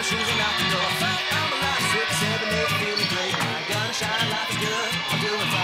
my shoes and out the door. I'm alive, 6, 7, 8, feeling great. My gun shine, life is good. I'm doing fine.